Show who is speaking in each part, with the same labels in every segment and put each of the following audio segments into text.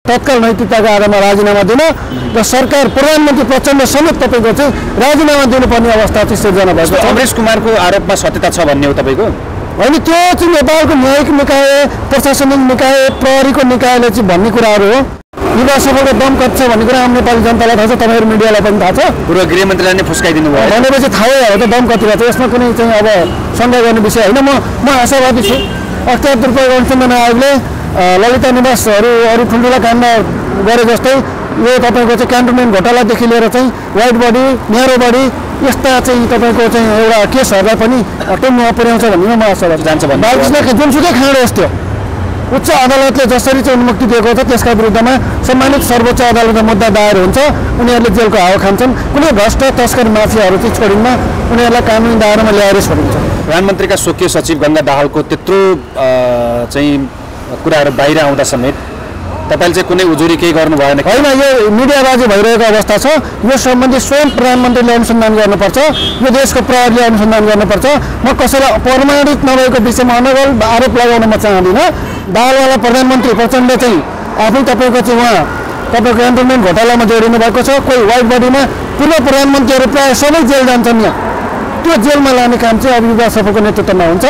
Speaker 1: तत्काल नैतिकताका आधारमा राजीनामा दिन र सरकार प्रधानमन्त्री प्रचण्ड समेत तपाईँको चाहिँ राजीनामा दिनुपर्ने अवस्था चाहिँ सिर्जना भएको छ।
Speaker 2: अमरेश कुमारको आरोपमा सत्यता छ भन्ने हो तपाईँको?
Speaker 1: होइन, त्यो चाहिँ नेपालको न्यायिक निकाय, प्रशासनिक निकाय, प्रहरीको निकायले चाहिँ भन्ने कुराहरू हो। युवा सफलको दम कति छ भन्ने कुरा आम नेपाली जनतालाई थाहा छ, तपाईँहरू मिडियालाई पनि थाहा छ।
Speaker 2: पूर्व गृहमन्त्रीलाई नै फुस्काइदिनु भयो
Speaker 1: भनेपछि थाहै हो त दम कति भएको छ। यसमा कुनै चाहिँ अब सन्देह गर्ने विषय होइन। म आशावादी छु। अख्तियार दुरुपयोग अनुसन्धान आयोगले ललिता निवासहरू अरू ठुल्ठुला काण्ड गरे जस्तै यो तपाईँको चाहिँ क्यान्टोनमेन्ट घोटालादेखि लिएर चाहिँ वाइट बडी, न्यारो बडी यस्ता चाहिँ तपाईँको चाहिँ एउटा केसहरूलाई पनि टेम्मा पुर्याउँछ भन्ने म आशावादी
Speaker 2: जान्छ भन्ने।
Speaker 1: बालकृष्णको जुनसुकै खाँड होस् त्यो उच्च अदालतले जसरी चाहिँ उन्मुक्ति दिएको छ त्यसका विरुद्धमा सम्मानित सर्वोच्च अदालतमा मुद्दा दायर हुन्छ। उनीहरूले जेलको हावा खान्छन्। कुनै भ्रष्ट तस्कर माफियाहरू चाहिँ छोडिन्न, उनीहरूलाई कानुनी दायरामा ल्याएर छोडिन्छ।
Speaker 2: प्रधानमन्त्रीका स्वकीय सचिव गंगा दाहालको त्यत्रो चाहिँ कुराहरू बाहिर आउँदा समेत तपाईँले चाहिँ कुनै उजुरी केही गर्नु भएन?
Speaker 1: होइन, यो मिडियाबाजी भइरहेको अवस्था छ। यो सम्बन्धी स्वयं प्रधानमन्त्रीले अनुसन्धान गर्नुपर्छ, यो देशको प्रहरीले अनुसन्धान गर्नुपर्छ। म कसैलाई प्रमाणित नभएको विषयमा अनर्गल आरोप लगाउन म चाहदिनँ। दाहालवाला प्रधानमन्त्री प्रचण्ड चाहिँ आफै तपाईँको चाहिँ उहाँ तपाईँको क्यान्टोनमेन्ट घोटालामा जोडिनु भएको छ। कोही वाइट बडीमा पूर्व प्रधानमन्त्रीहरू प्रायः सबै जेल जान्छन्। यहाँ त्यो जेलमा लाने काम चाहिँ अब युवा सफलको नेतृत्वमा हुन्छ।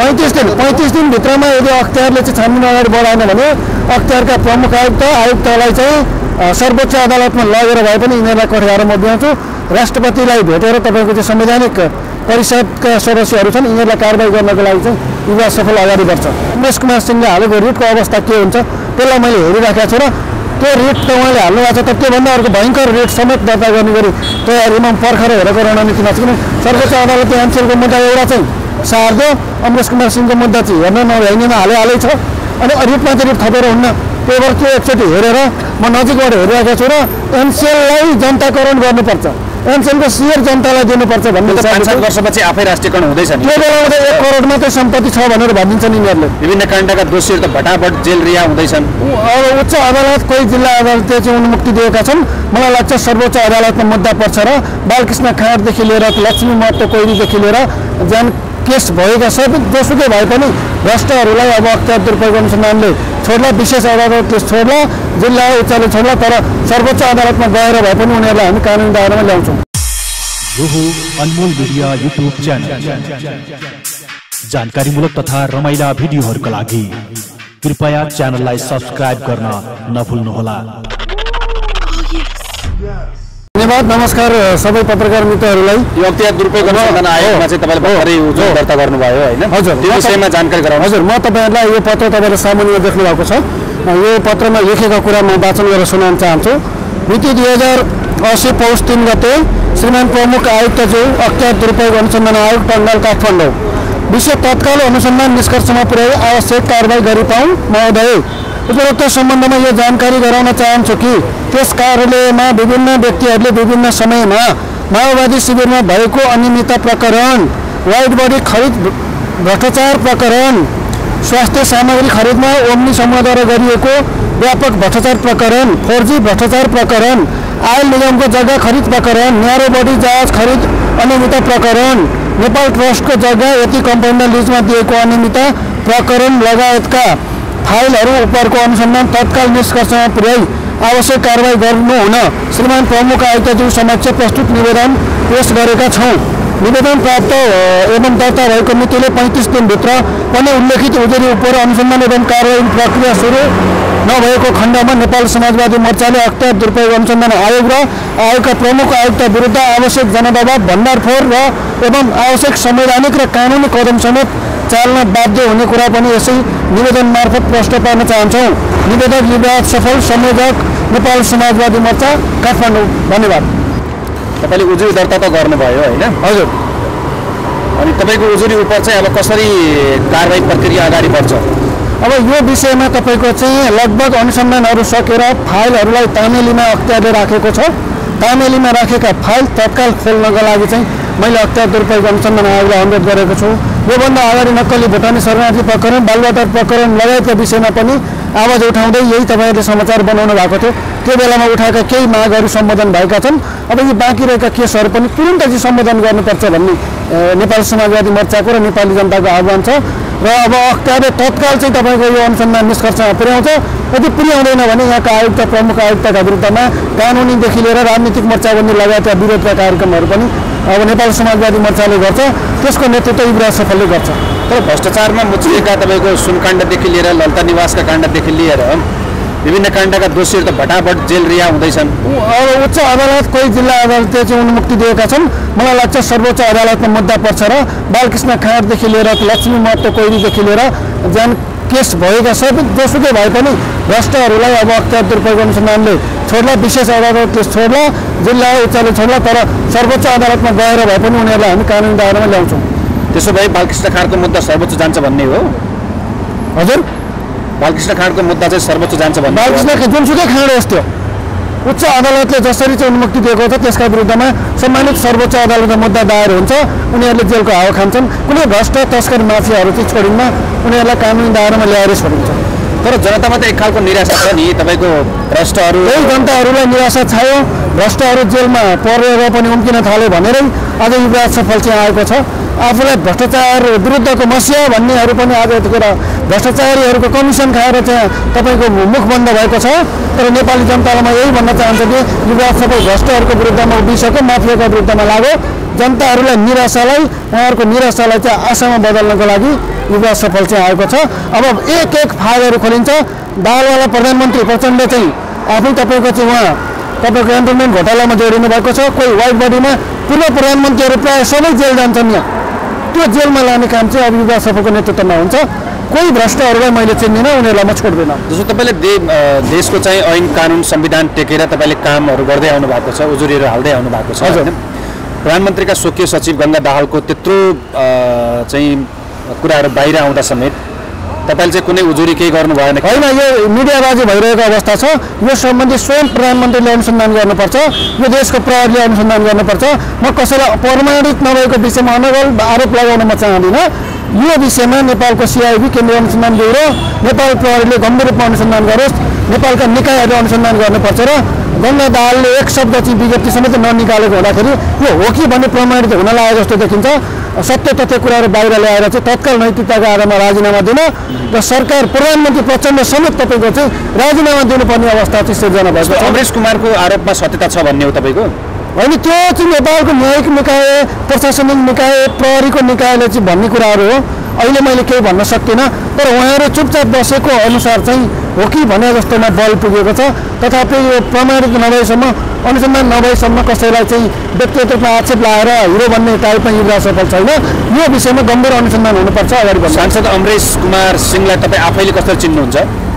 Speaker 1: 35 दिनभित्रमा यदि अख्तियारले चाहिँ छानबिन अगाडि बढाएन भने अख्तियारका प्रमुख आयुक्तलाई चाहिँ सर्वोच्च अदालतमा लगेर भए पनि यिनीहरूलाई कठघारो म दिन्छु। राष्ट्रपतिलाई भेटेर तपाईँको चाहिँ संवैधानिक परिषदका सदस्यहरू छन्, यिनीहरूलाई कारबाही गर्नको लागि चाहिँ युवा सफल अगाडि बढ्छ। उमेश कुमार सिंहले हालेको रिटको अवस्था के हुन्छ त्यसलाई मैले हेरिराखेको छु र त्यो रिट त उहाँले हाल्नु भएको छ। त त्योभन्दा अर्को भयङ्कर रिट समेत दर्ता गर्ने गरी तयारीमा पर्खर हेरेको रणनीतिमा छ। किन सर्वोच्च अदालतले एमसेलको मुद्दा एउटा चाहिँ सार्दो, अमरेश कुमार सिंहको मुद्दा चाहिँ हेर्न नभ्याइनेमा हालै छ। अनि रिटमा चाहिँ रिट थपेर हुन्न। त्यही भएर त्यो एकचोटि हेरेर म नजिकबाट हेरिरहेको छु र एमसेललाई जनताकरण गर्नुपर्छ, एमसेलको सेयर जनतालाई दिनुपर्छ भन्ने
Speaker 2: 5-7 वर्षपछि आफै राष्ट्रियकरण हुँदैछ।
Speaker 1: त्यो बेलामा त 1 करोड मात्रै सम्पत्ति छ भनेर भनिन्छन् यिनीहरूले।
Speaker 2: विभिन्न काण्डका दोषीहरू त भटाभट जेल रिहा हुँदैछन्।
Speaker 1: अब उच्च अदालत कोही जिल्ला अदालतले चाहिँ उन्मुक्ति दिएका छन्। मलाई लाग्छ सर्वोच्च अदालतमा मुद्दा पर्छ र बालकृष्ण खाँडदेखि लिएर लक्ष्मी महतो कोइरीदेखि लिएर जान केस भएका सबै जोसुकै भए पनि भ्रष्टहरूलाई अब अख्तियार दुरुपयोग अनुसन्धानले छोड्ला, विशेष अदालतले छोड्ला, जिल्ला उच्चले छोड्ला, तर सर्वोच्च अदालतमा गएर भए पनि उनीहरूलाई हामी कानुनी दायरामा ल्याउँछौँ।
Speaker 3: यो हो अनमोल मिडिया युट्युब च्यानल। जानकारीमूलक तथा रमाइला भिडियोहरूका लागि कृपया च्यानललाई सब्स्क्राइब गर्न नभुल्नुहोला।
Speaker 1: धन्यवाद। नमस्कार सबै पत्रकार मित्रहरूलाई।
Speaker 2: यो अख्तियार दुरुपयोग अनुसन्धान आयोगमा चाहिँ तपाईँले भर्खरै उजुरी दर्ता गर्नुभयो होइन?
Speaker 1: हजुर,
Speaker 2: त्यो विषयमा जानकारी गराउनु।
Speaker 1: हजुर, म तपाईँहरूलाई यो पत्र तपाईँले सामान्य देख्नु भएको छ। यो पत्रमा लेखेका कुरा म वाचन गरेर सुनाउन चाहन्छु। मिति 2080 पौष 3 गते श्रीमान प्रमुख आयुक्तज्यू, अख्तियार दुरुपयोग अनुसन्धान आयोग टन्डल, काठमाडौँ। विषय तत्काल अनुसन्धान निष्कर्षमा पुर्याई आवश्यक कारबाही गरी पाऊँ। महोदय, उपरोक्त सम्बन्धमा यो जानकारी गराउन चाहन्छु कि त्यस कार्यालयमा विभिन्न व्यक्तिहरूले विभिन्न समयमा माओवादी शिविरमा भएको अनियमितता प्रकरण, वाइट बडी खरिद भ्रष्टाचार प्रकरण, स्वास्थ्य सामग्री खरिदमा ओम्नी समूहद्वारा गरिएको व्यापक भ्रष्टाचार प्रकरण, 4G भ्रष्टाचार प्रकरण, आयल निगमको जग्गा खरिद प्रकरण, न्यारो बडी जहाज खरिद अनियमितता प्रकरण, नेपाल ट्रस्टको जग्गा यति कम्पनीलाई लिजमा दिएको अनियमितता प्रकरण लगायतका फाइलहरू उपरको अनुसन्धान तत्काल निष्कर्षमा पुर्याई आवश्यक कारबाही गर्नु हुन श्रीमान प्रमुख आयुक्तज्यू समक्ष प्रस्तुत निवेदन पेश गरेका छौँ। निवेदन प्राप्त एवं दर्ता भएको मितिले 35 दिनभित्र पनि उल्लेखित उजुरी उपर अनुसन्धान एवं कारबाही प्रक्रिया सुरु नभएको खण्डमा नेपाल समाजवादी मोर्चाले अख्तियार दुरुपयोग अनुसन्धान आयोग र आयोगका प्रमुख आयुक्त विरुद्ध आवश्यक जनदबाव, भण्डारफोड र एवं आवश्यक संवैधानिक र कानुनी कदम समेत चाल्न बाध्य हुने कुरा पनि यसै निवेदन मार्फत प्रश्न पार्न चाहन्छौँ। निवेदक युवा सफल, संयोजक नेपाल समाजवादी मोर्चा, काठमाडौँ। धन्यवाद।
Speaker 2: तपाईँले उजुरी दर्ता त गर्नुभयो होइन?
Speaker 1: हजुर।
Speaker 2: अनि तपाईँको उजुरी उप चाहिँ अब कसरी कारबाही प्रक्रिया अगाडि बढ्छ?
Speaker 1: अब यो विषयमा तपाईँको चाहिँ लगभग अनुसन्धानहरू सकेर फाइलहरूलाई तामेलीमा अख्तियारले राखेको छ। तामेलीमा राखेका फाइल तत्काल खोल्नका लागि चाहिँ मैले अख्तियार दुरुपयोग अनुसन्धान आयोगलाई अनुरोध गरेको छु। योभन्दा अगाडि नक्कली भुटानी शरणार्थी प्रकरण, बालुवाटार प्रकरण लगायतका विषयमा पनि आवाज उठाउँदै यही तपाईँहरूले समाचार बनाउनु भएको थियो। त्यो बेलामा उठाएका केही मागहरू सम्बोधन भएका छन्। अब यी बाँकी रहेका केसहरू पनि तुरुन्तै चाहिँ सम्बोधन गर्नुपर्छ भन्ने नेपाल समाजवादी मोर्चाको र नेपाली जनताको आह्वान छ। र अब अख्तियारले तत्काल चाहिँ तपाईँको यो अनुसन्धान निष्कर्षमा पुर्याउँछ। यदि पुर्याउँदैन भने यहाँका आयुक्त प्रमुख आयुक्तका विरुद्धमा कानुनीदेखि लिएर राजनीतिक मोर्चाबन्दी लगायतका विरोधका कार्यक्रमहरू पनि अब नेपाल समाजवादी मोर्चाले गर्छ। त्यसको नेतृत्व युवराज सफलले गर्छ।
Speaker 2: तर भ्रष्टाचारमा मुछिएका तपाईँको सुनकाण्डदेखि लिएर ललिता निवासका काण्डदेखि लिएर विभिन्न काण्डका दोषीहरू त भटाभट जेल रिहा हुँदैछन्।
Speaker 1: अब उच्च अदालत कोही जिल्ला अदालतले चाहिँ अनुमति दिएका छन्। मलाई लाग्छ सर्वोच्च अदालतमा मुद्दा पर्छ र बालकृष्ण खाँडदेखि लिएर लक्ष्मी महतो कोइरीदेखि लिएर जान केस भएका सबै जोसुकै भए पनि भ्रष्टहरूलाई अब अख्तियार दुरुपयोग अनुसन्धानले छोड्ला, विशेष अदालतले छोड्ला, जिल्ला उच्चले छोड्ला। तर सर्वोच्च अदालतमा गएर भए पनि उनीहरूलाई हामी कानुनी दायरामा ल्याउँछौँ।
Speaker 2: त्यसो भए बालकृष्ण खाँडको मुद्दा सर्वोच्च जान्छ भन्ने हो?
Speaker 1: हजुर,
Speaker 2: बालकृष्ण खाँडको मुद्दा चाहिँ सर्वोच्च जान्छ भन्ने?
Speaker 1: बालकृष्ण जुनसुकै खाँड होस् त्यो उच्च अदालतले जसरी चाहिँ अनुमति दिएको छ त्यसका विरुद्धमा सम्मानित सर्वोच्च अदालतमा मुद्दा दायर हुन्छ। उनीहरूले जेलको हावा खान्छन्। कुनै भ्रष्ट तस्कर माफियाहरू चाहिँ छोडिन्न, उनीहरूलाई कानुनी दायरामा ल्याएर छोडिन्छ।
Speaker 2: तर जनतामा त एक खालको निराशा छ नि, तपाईँको भ्रष्टहरू
Speaker 1: त्यही जनताहरूलाई निराशा छायो। भ्रष्टहरू जेलमा परेर पनि उम्किन थाल्यो भनेरै आज युवराज सफल चाहिँ आएको छ। आफूलाई भ्रष्टाचार विरुद्धको मसिया भन्नेहरू पनि आज यतिखेर भ्रष्टाचारीहरूको कमिसन खाएर चाहिँ तपाईँको मुख बन्द भएको छ। तर नेपाली जनतालाई म यही भन्न चाहन्छु कि युवराज सफल भ्रष्टहरूको विरुद्धमा उभिसक्यो, माफियाको विरुद्धमा लाग्यो। जनताहरूलाई निराशालाई उहाँहरूको निराशालाई चाहिँ आशामा बदल्नको लागि युवराज सफल चाहिँ आएको छ। अब एक एक फाइलहरू खोलिन्छ। दालवाला प्रधानमन्त्री प्रचण्ड चाहिँ आफै तपाईँको चाहिँ उहाँ तपाईँको एन्टरटेनमेन्ट घोटालामा जोडिनु भएको छ। कोही वाइट बडीमा पूर्व प्रधानमन्त्रीहरू प्रायः सबै जेल जान्छन्। यहाँ त्यो जेलमा लाने काम चाहिँ अब युवराज सफलको नेतृत्वमा हुन्छ। कोही भ्रष्टहरूलाई मैले चिन्दिनँ, उनीहरूलाई म छोड्दिनँ।
Speaker 2: जस्तो तपाईँले देशको चाहिँ ऐन कानुन संविधान टेकेर तपाईँले कामहरू गर्दै आउनु भएको छ, उजुरीहरू हाल्दै आउनु भएको छ।
Speaker 1: हजुर,
Speaker 2: प्रधानमन्त्रीका स्वकीय सचिव गंगा दाहालको त्यत्रो चाहिँ कुराहरू बाहिर आउँदा समेत तपाईँले चाहिँ कुनै उजुरी केही गर्नु भएन?
Speaker 1: होइन, यो मिडियाबाजी भइरहेको अवस्था छ। यो सम्बन्धी स्वयं प्रधानमन्त्रीले अनुसन्धान गर्नुपर्छ। यो देशको प्रहरीले अनुसन्धान गर्नुपर्छ। म कसैलाई प्रमाणित नभएको विषयमा अनर्गल आरोप लगाउन म चाहदिनँ। यो विषयमा नेपालको सिआइबी केन्द्रीय अनुसन्धान ब्युरो, नेपाल प्रहरीले गम्भीर रूपमा अनुसन्धान गरोस्। नेपालका निकायहरूले अनुसन्धान गर्नुपर्छ र गंगा दाहालले एक शब्द चाहिँ विज्ञप्ति समेत ननिकालेको हुँदाखेरि यो हो कि भन्ने प्रमाणित हुन लागेको जस्तो देखिन्छ। सत्य तथ्य कुराहरू बाहिर ल्याएर चाहिँ तत्काल नैतिकताको आधारमा राजीनामा दिन र सरकार प्रधानमन्त्री प्रचण्ड समेत तपाईँको चाहिँ राजीनामा दिनुपर्ने अवस्था चाहिँ सिर्जना भएको छ।
Speaker 2: अमरेश कुमारको आरोपमा सत्यता छ भन्ने हो तपाईँको?
Speaker 1: होइन, त्यो चाहिँ नेपालको न्यायिक निकाय, प्रशासनिक निकाय, प्रहरीको निकायले चाहिँ भन्ने कुराहरू हो। अहिले मैले केही भन्न सक्दिनँ। तर उहाँहरू चुपचाप बसेको अनुसार चाहिँ हो कि भने जस्तोमा बल पुगेको छ। तथापि यो प्रमाणित नभएसम्म, अनुसन्धान नभएसम्म कसैलाई चाहिँ व्यक्तिगत रूपमा आक्षेप लगाएर हिरो भन्ने टाइपमा युवराज सफल छैन। यो विषयमा गम्भीर अनुसन्धान हुनुपर्छ अगाडि बढ्नु।
Speaker 2: सांसद अमरेश कुमार सिंहलाई तपाईँ आफैले कसरी चिन्नुहुन्छ?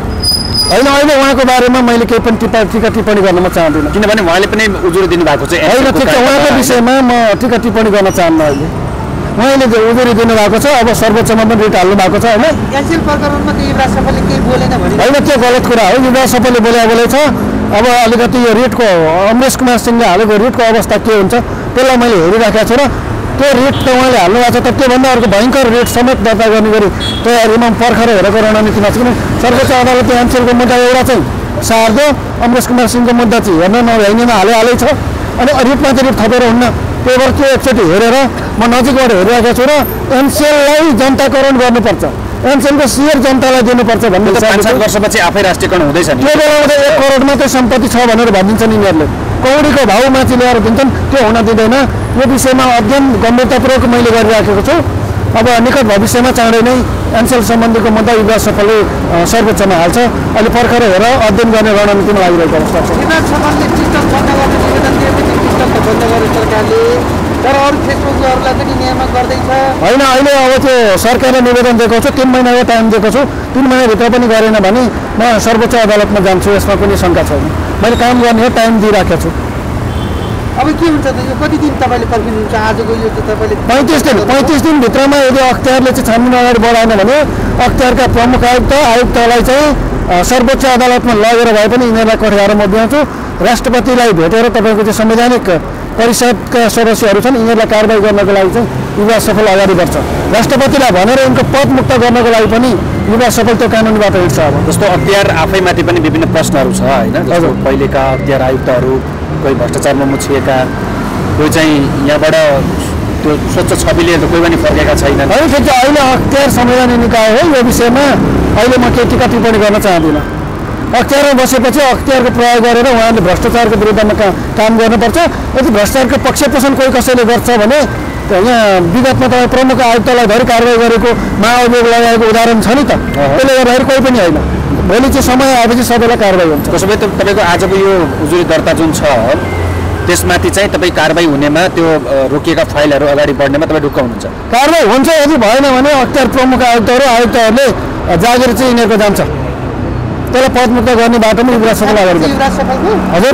Speaker 1: होइन, अहिले उहाँको बारेमा मैले केही पनि टिका टिप्पणी गर्न म चाहदिनँ।
Speaker 2: किनभने उहाँले पनि उजुरी दिनुभएको छ।
Speaker 1: होइन, ठिक छ, उहाँको विषयमा म टिका टिप्पणी गर्न चाहन्न। अहिले उहाँले उजुरी दिनुभएको छ। अब सर्वोच्चमा पनि रिट हाल्नु भएको छ। होइन,
Speaker 4: एनसेल प्रकरणमा युवराज सफलले केही बोलेन भने
Speaker 1: होइन, त्यो गलत कुरा हो। युवराज सफलले बोले छ। अब अलिकति यो रिटको अमरेश कुमार सिंहले हालेको रिटको अवस्था के हुन्छ त्यसलाई मैले हेरिराखेको छु र त्यो रिट त उहाँले हाल्नु भएको छ। तर त्योभन्दा अर्को भयङ्कर रिट समेत दर्ता गर्ने गरी तयारीमा पर्खर हेरेको रणनीतिमा छ। किन सर्वोच्च अदालतले एनसेलको मुद्दा एउटा चाहिँ सार्दो, अमरेश कुमार सिंहको मुद्दा चाहिँ हेर्न नभ्याइनेमा हालै छ। अनि रिटमा चाहिँ रिट थपेर हुन्न। त्यही भएर त्यो एकचोटि हेरेर म नजिकबाट हेरिरहेको छु र एनसेललाई जनताकरण गर्नुपर्छ, एनसेलको सेयर जनतालाई दिनुपर्छ भन्ने
Speaker 2: 5-7 वर्षपछि आफै राष्ट्रियकरण हुँदैछ नि।
Speaker 1: त्यो बेलामा त 1 करोड मात्रै सम्पत्ति छ भनेर भनिदिन्छन् यिनीहरूले। कौडीको भाउ माथि ल्याएर दिन्छन्, त्यो हुन दिँदैन। यो विषयमा अध्ययन गम्भीरतापूर्वक मैले गरिराखेको छु। अब निकट भविष्यमा चाँडै नै एनसेल सम्बन्धीको मुद्दा युवराज सफलले सर्वोच्चमा हाल्छ। अहिले पर्खर हेरेर अध्ययन गर्ने रणनीतिमा लागिरहेको अवस्था छ।
Speaker 4: युवराज सफलले टिकटक बन्द गर्ने निवेदन दिएपछि टिकटक त बन्द गर्यो सरकारले, तर अरू फेसबुकहरूलाई पनि नियामक गर्दैछ।
Speaker 1: होइन, अहिले अब त्यो सरकारले निवेदन दिएको छु, 3 महिनाको टाइम दिएको छु। 3 महिनाभित्र पनि गरेन भने म सर्वोच्च अदालतमा जान्छु। यसमा कुनै शङ्का छैन। मैले काम गर्ने हो, टाइम दिइराखेको छु।
Speaker 4: अब के हुन्छ त? यो कति दिन तपाईँले पर्खिनुहुन्छ? आजको यो त तपाईँले
Speaker 1: 35 दिनभित्रमा यदि अख्तियारले चाहिँ छानबिन अगाडि बढाएन भने अख्तियारका प्रमुख आयुक्तलाई चाहिँ सर्वोच्च अदालतमा लगेर भए पनि यिनीहरूलाई कठघाएर म दिन्छु। राष्ट्रपतिलाई भेटेर तपाईँको चाहिँ संवैधानिक परिषदका सदस्यहरू छन्, यिनीहरूलाई कारबाही गर्नको लागि चाहिँ युवा सफल अगाडि बढ्छ। राष्ट्रपतिलाई भनेर यिनको पद मुक्त गर्नको लागि पनि युवा सफल त्यो कानुनीबाट हिँड्छ। अब
Speaker 2: जस्तो अख्तियार आफैमाथि पनि विभिन्न प्रश्नहरू छ होइन, जस्तो पहिलेका अख्तियार आयुक्तहरू कोही भ्रष्टाचारमा मुछिएका, कोही चाहिँ यहाँबाट त्यो स्वच्छ छविले त कोही पनि फर्केका छैनन्।
Speaker 1: होइन ठिक छ, अहिले अख्तियार संवैधानिक निकाय हो, यो विषयमा अहिले म केही टिका टिप्पणी गर्न चाहदिनँ। अख्तियारमा बसेपछि अख्तियारको प्रयोग गरेर उहाँले भ्रष्टाचारको विरुद्धमा काम गर्नुपर्छ। यदि भ्रष्टाचारको पक्षपोषण कोही कसैले गर्छ भने यहाँ विगतमा तपाईँ प्रमुख आयुक्तलाई धरि कारवाही गरेको महाअभियोग लगाएको उदाहरण छ नि त, त्यसले गर्दाखेरि कोही पनि होइन। भोलि चाहिँ समय आएपछि सबैलाई कारवाही हुन्छ।
Speaker 2: त्यसो भए तपाईँको आजको यो उजुरी दर्ता जुन छ त्यसमाथि चाहिँ तपाईँ कारवाही हुनेमा त्यो रोकिएका फाइलहरू अगाडि बढ्नेमा तपाईँ ढुक्क हुनुहुन्छ?
Speaker 1: कारवाही हुन्छ, यदि भएन भने अख्तियार प्रमुख आयुक्तहरूले जागिर चाहिँ यिनीहरूको जान्छ, त्यसलाई पदमुक्त गर्ने बाटोमा युवराज सफल अगाडि बढ्छ। हजुर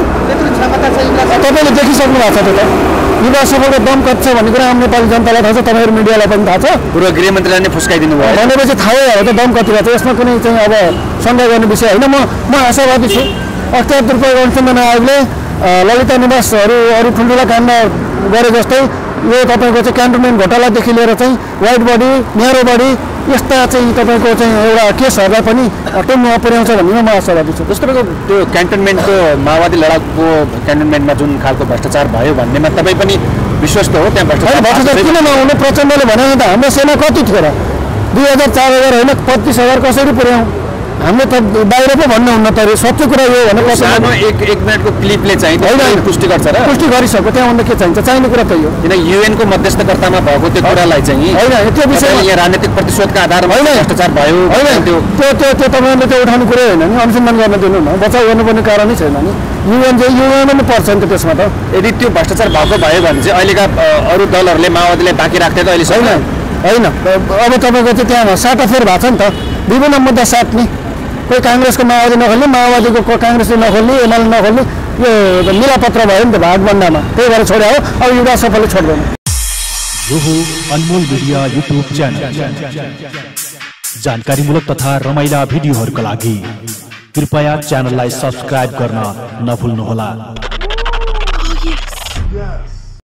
Speaker 1: तपाईँले देखिसक्नु भएको छ त्यो त, युवराज सफलको दम कति छ भन्ने कुरा आम नेपाली जनतालाई थाहा छ, तपाईँहरू मिडियालाई पनि थाहा छ।
Speaker 2: पूर्व गृहमन्त्रीलाई नै फुस्काइदिनु भयो
Speaker 1: भनेपछि थाहै हो त दम कति भएको छ। यसमा कुनै चाहिँ अब शङ्का गर्ने विषय होइन। म आशावादी छु अख्तियार दुरुपयोग अनुसन्धान आयोगले ललिता निवासहरू अरू ठुल्ठुला काण्ड गरे जस्तै यो तपाईँको चाहिँ क्यान्टोनमेन्ट घोटालादेखि लिएर चाहिँ वाइट बडी न्यारो बडी यस्ता चाहिँ तपाईँको चाहिँ एउटा केसहरूलाई पनि टेम्मा पुर्याउँछ भन्ने म आशावादी छु।
Speaker 2: जस्तो तपाईँको त्यो क्यान्टोनमेन्टको माओवादी लडाकुको क्यान्टोनमेन्टमा जुन खालको भ्रष्टाचार भयो भन्नेमा तपाईँ पनि विश्वस्त हो? त्यहाँ
Speaker 1: भ्रष्टाचार किन नहुनु? प्रचण्डले भने त हाम्रो सेना कति थियो र 2000-4000 होइन 35,000 कसरी पुर्याउँ? हामीले त बाहिर पो भन्नु हुन्न त सत्य कुरा यो भने
Speaker 2: सानो एक मिनटको क्लिपले चाहिँ पुष्टि गर्छ र
Speaker 1: पुष्टि गरिसक्यो। त्यहाँभन्दा के चाहिन्छ? चाहिने कुरा त यो
Speaker 2: किन युएनको मध्यस्थकर्तामा भएको त्यो कुरालाई चाहिँ
Speaker 1: होइन त्यो विषयमा
Speaker 2: यहाँ राजनीतिक प्रतिशोधका आधारमा भ्रष्टाचार भयो
Speaker 1: होइन त्यो तपाईँहरूले त्यो उठाउनु कुरै होइन नि, अनुसन्धान गर्न दिनु न, बचाउ गर्नुपर्ने कारणै छैन नि। युएनमा पनि पर्छ नि त त्यसमा त।
Speaker 2: यदि त्यो भ्रष्टाचार भएको भयो भने चाहिँ अहिलेका अरू दलहरूले माओवादीलाई बाँकी राख्दै त अहिले छैन
Speaker 1: होइन। अब तपाईँको चाहिँ त्यहाँ साटाफेर भएको छ नि त, विभिन्न मुद्दा साट्ने, कोही काङ्ग्रेसको माओवादी नखोल्ने, माओवादीको काङ्ग्रेसले नखोल्ने, एमाले नखोल्ने, यो मिलापत्र भयो नि त भागभन्डामा, त्यही भएर छोड्यो हो। अब युवराज सफलले छोड्दैन।
Speaker 3: यो हो अनमोल मिडिया युट्युब च्यानल। जानकारीमूलक तथा रमाइला भिडियोहरूका लागि कृपया च्यानललाई सब्स्क्राइब गर्न नभुल्नुहोला।